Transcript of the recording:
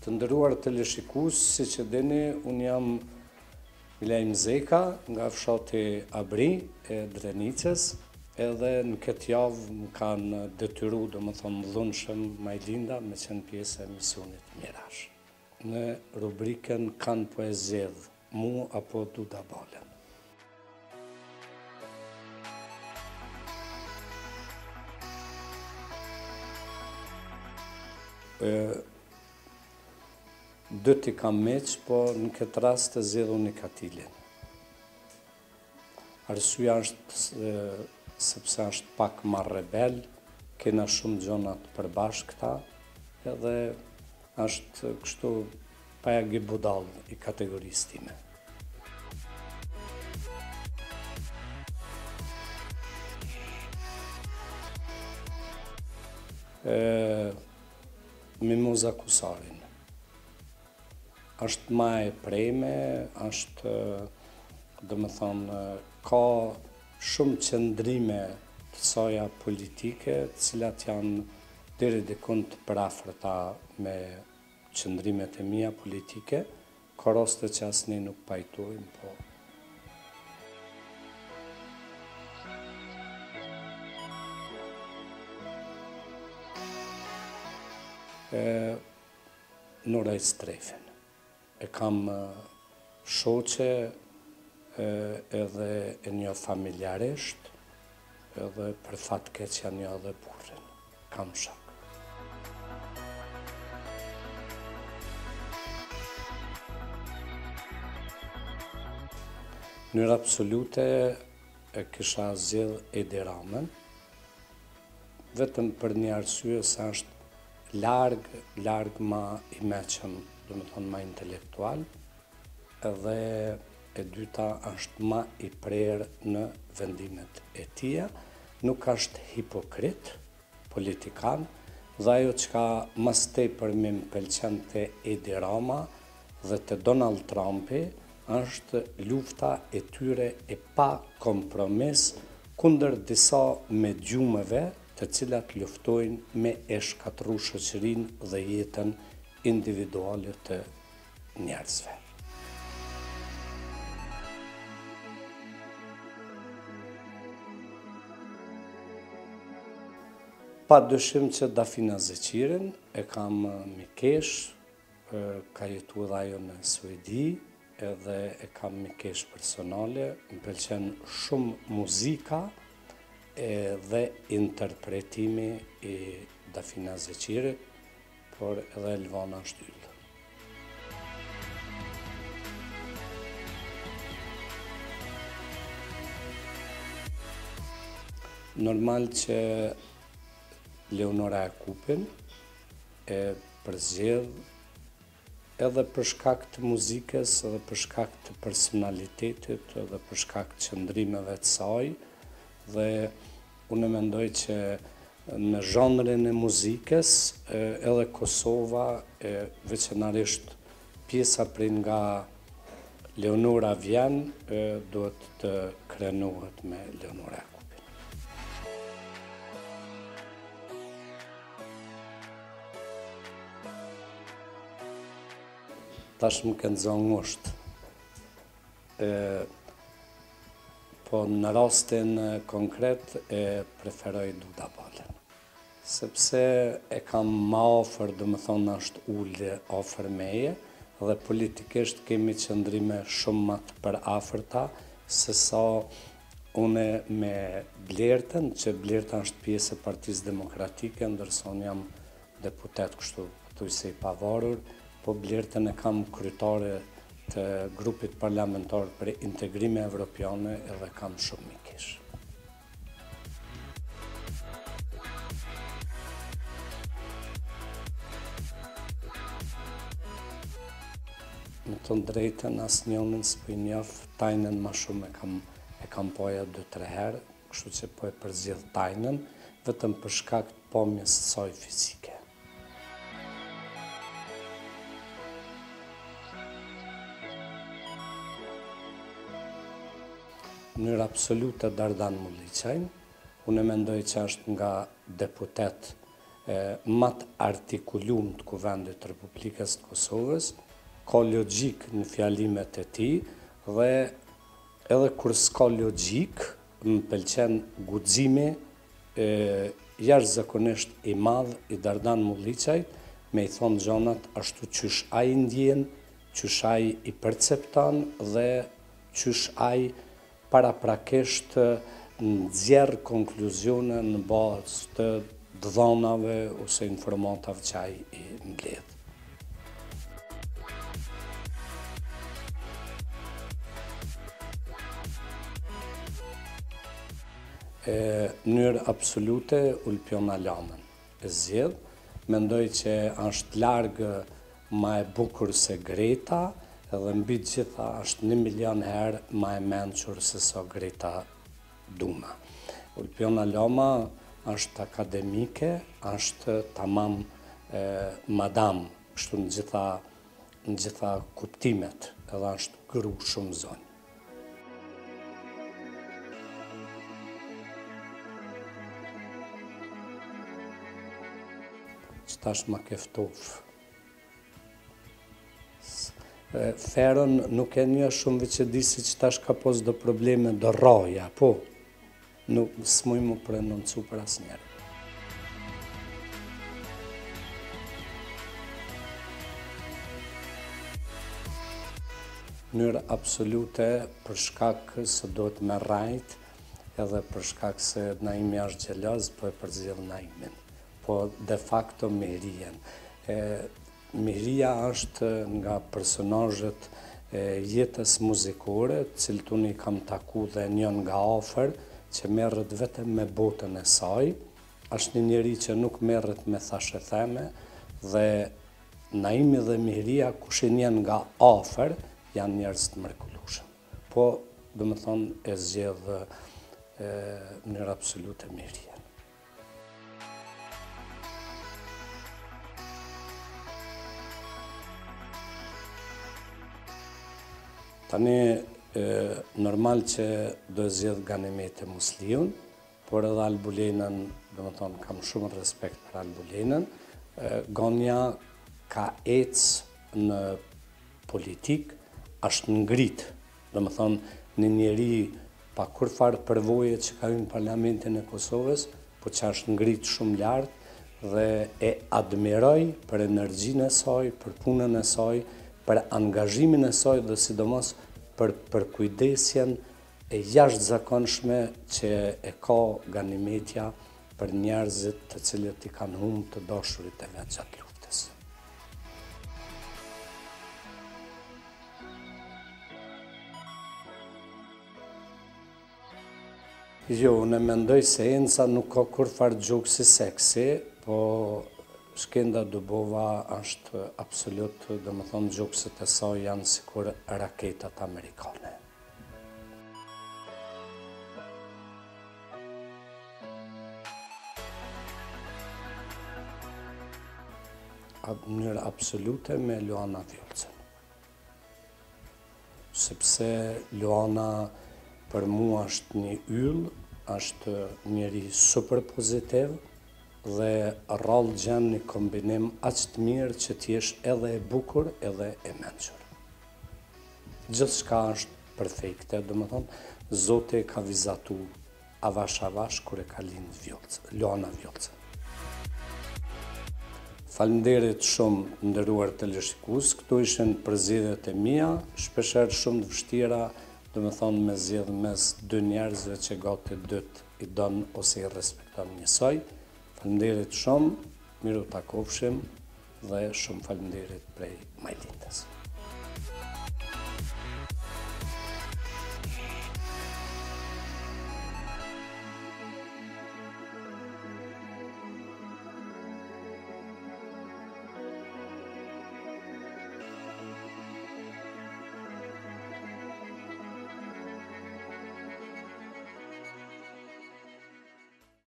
Të nderuar teleshikues, siç e dini, unë jam Milajm Zeka nga fshati Abri e Drenicës, edhe në këtë javë më kanë detyru, domethënë dhunshëm Majlinda, me qenë pjesë e misionit Mirash. Në rubrikën Kanë po e zgjedh, mu apo Duda Balen. Dë t'i kam meq, po në këtë rast të zgjedh unë Katilin. Arsyeja është sepse është pak më rebel, kena shumë gjona të përbashkëta, edhe është kështu pajagi budall i kategorisë time. Mimoza Kusarin. Është ma e preme, është, domethënë, ka shumë qëndrime të soja politike, të cilat janë deri diku të përafërta me qëndrimet e mia politike, ka raste që asnjë nuk pajtojmë, po. Nora Strefin. E kam shoqe edhe e një familjarisht, edhe për fat keq janë një edhe burrin. Kam shak. Në mënyrë absolute e kisha zgjedh Edi Ramën, vetëm për një arsye se është larg ma i meqëm, domethënë ma intelektual, edhe e dyta është ma i prerë në vendimet e tija, nuk është hipokrit, politikan, dhe ajo çka mas tepër më pëlqen te Edi Rama dhe te Donald Trumpi është lufta e tyre e pa kompromis kundër disa mediumeve të cilat luftojnë me e shkatërru shoqërinë dhe jetën individuale të njerëzve. Pa dyshim që Dafina Zeqirin e kam mikesh, ka jetu edhe ajo në Suedi, edhe e kam mikesh personale, më pëlqen shumë muzika dhe interpretimi i Dafina Zeqirit, por edhe Elvana Shtyll. Normal që Leonora Akupin e përzgjedh edhe për shkak të muzikës, edhe për shkak të personalitetit, edhe për shkak të qëndrimeve të saj, dhe unë mendoj që në zhanrin e muzikës edhe Kosova, veçanërisht pjesa prej nga Leonora vjen, duhet të krenohet me Leonora Akupin. Tash më kënë zonë ngusht. Po në rastin konkret e preferoj Duda Balen. Sepse e kam ma ofër, domethënë është ullë ofër meje, dhe politikisht kemi qëndrime shumë më të përafërta se sa une me Blertën, që Blerta është pjesë e Partisë Demokratike, ndërsa unë jam deputet kështu thuajse i pavarur, po Blertën e kam kryetare të grupit parlamentar për integrime evropiane edhe kam shumë mikesh. Në të drejtën asnjënin s'po i njoh, Tajnën më shumë e kam poja 2-3 herë, kështu që po e përzgjedh Tajnën, vetëm për shkak të pamjes së saj fizike. Në mënyrë absolute Dardan Mulliçajn, unë mendoj që është nga deputet matë artikulum të Kuvendit Republikës të Kosovës, ka logjik në fjalimet e tij dhe edhe kur s'ka logjik, më pëlqen guximi jashtëzakonisht i madh i Dardan Mulliçajt me i thonë gjonat ashtu qysh ai ndjen, qysh ai i percepton dhe qysh ai paraprakisht nxjerr konkluzione në bazë të dhënave ose informatave që ai i mbledh. Në mënyrë absolute Ulpiona Lamën e zgjedh, mendoj që është larg më e bukur se Greta edhe mbi të gjitha është 1.000.000 herë më e mençur se sa Greta Duma. Ulpiona Lama është akademike, është tamam madam, kështu në gjitha kuptimet, edhe është gru shumë zonjë. Që tash ma keftof. Ferën nuk e një shumë që di si që tash ka pos do probleme do roja, po, nuk s'muj mu prenoncu për asë njerë. Mënyrë absolute për shkak se do të me rajt, edhe për shkak se Naimi është gjeloz, po e përzidh Naimin. Po de facto Mirijen. Miria është nga personazhet jetës muzikore, cilët unë i kam taku dhe njën nga afër, që merret vetëm me botën e saj, është një njeri që nuk merret me thashe theme, dhe Naimi dhe Miria, kush i njën nga afër, janë njerëz të mrekullueshëm. Po, do më thonë, e zgjedh në mënyrë absolute Miria. Tani, normal që do zgjedh Ganimetin Musliun, por edhe Albulenën, do më thonë, kam shumë respekt për Albulenën. Gonja ka ecë në politik, është ngrit, do më thonë, një njeri pa kur farë përvoje që ka në Parlamentin e Kosovës, po që është ngrit shumë lartë dhe e admiroj për energjinë e saj, për punën e saj, për angazhimin e saj dhe sidomos për kujdesjen e jashtëzakonshme që e ka Ganimetja për njerëzit të cilët i kanë humbur të dashurit e vet gjatë luftës. Jo, unë mendoj se Enca nuk ka kur farë gjuksi seksi, po Shkenda Dubova është absolut, dhe më thonë, gjukset e saj janë sikur raketat amerikane. Në mënyrë absolute me Luana Vjollcën. Sepse Luana për mua është një yll, është njeri super pozitiv, dhe rrallë gjen një kombinim aq të mirë që t'jesh edhe e bukur edhe e mençur. Gjithçka është perfekte, do më thonë, Zoti ka vizatu avash kur e ka lindë Luana Vjollcën. Faleminderit shumë nderuar teleshikues, këto ishin përzgjedhjet e mia, shpeshherë shumë të vështira, do më thonë me zgjedh mes dy njerëzve që gati dytë i don ose i respekton njësoj. Faleminderit shumë, miru takofshim dhe shumë faleminderit prej Majlindës.